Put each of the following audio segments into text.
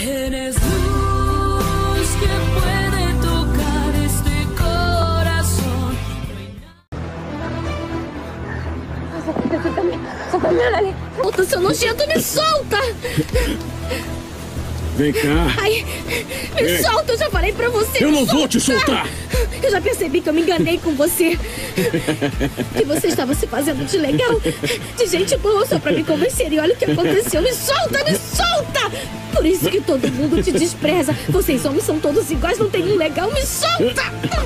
Eres luz que puede tocar este corazón. Solta-me, Lali. Solta, seu nojento, me solta! Vem cá. Ai, me solta, eu já falei pra você. Eu não vou te soltar. Eu já percebi que eu me enganei com você. Que você estava se fazendo de legal, de gente boa só pra me convencer. E olha o que aconteceu. Me solta, me solta! Por isso que todo mundo te despreza. Vocês homens são todos iguais, não tem um legal. Me solta!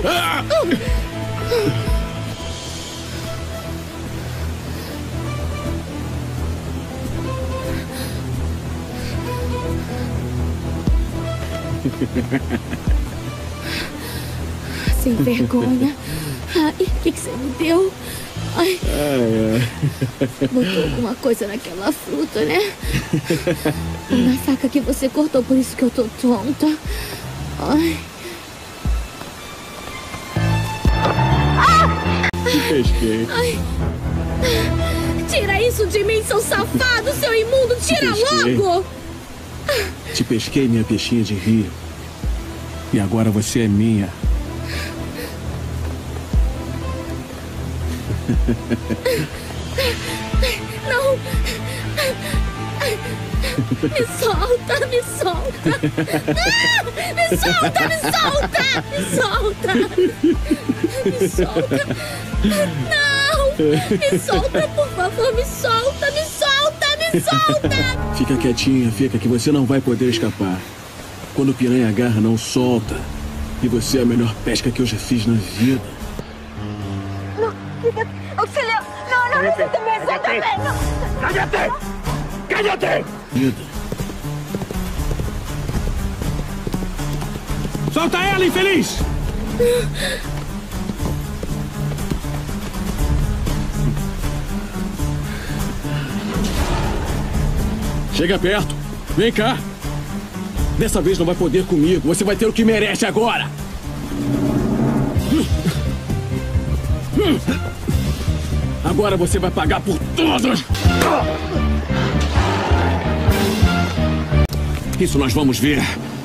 Sem vergonha. Ai, o que você me deu? Ai, botou alguma coisa naquela fruta, né? Na faca que você cortou, por isso que eu tô tonta. Ai. Te pesquei. Ai. Tira isso de mim, seu safado, seu imundo! Tira logo! Te pesquei, minha peixinha de rio. E agora você é minha. Não! Me solta, me solta! Me solta, me solta! Me solta! Me solta! Não! Me solta, por favor, me solta, me solta, me solta! Fica quietinha, fica, que você não vai poder escapar. Quando o piranha agarra, não solta. E você é a melhor pesca que eu já fiz na vida. Não, auxílio! Não, não, você também, você também! Cállate! Cállate! Vida. Solta ela, infeliz! Chega perto. Vem cá. Dessa vez não vai poder comigo. Você vai ter o que merece agora. Agora você vai pagar por todos. Isso nós vamos ver.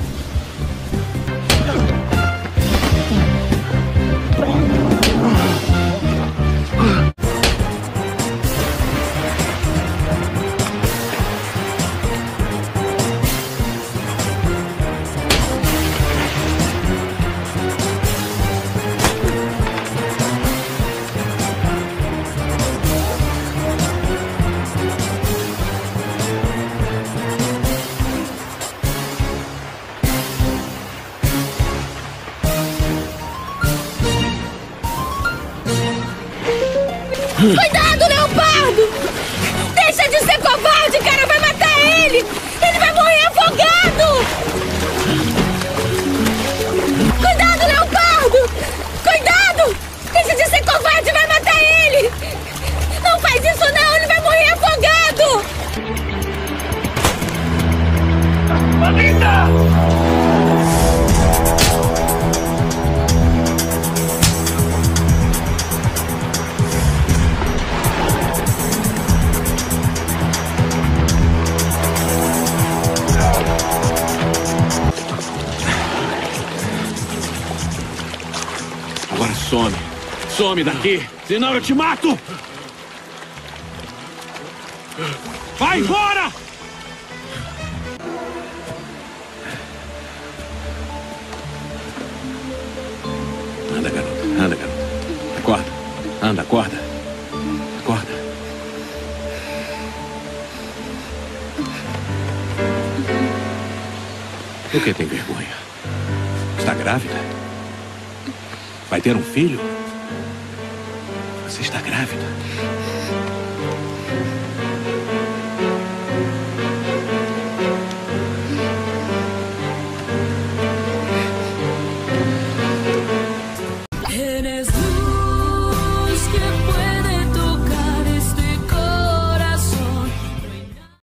Cuidado, Leopardo! Deixa de ser covarde, cara! Vai matar ele! Ele vai morrer afogado! Cuidado, Leopardo! Cuidado! Deixa de ser covarde! Vai matar ele! Não faz isso não! Ele vai morrer afogado! Maldita! Agora some. Some daqui, senão eu te mato! Vai embora! Anda, garoto. Anda, garoto. Acorda. Anda, acorda. Acorda. Por que tem vergonha? Está grávida? Vai ter um filho? Você está grávida?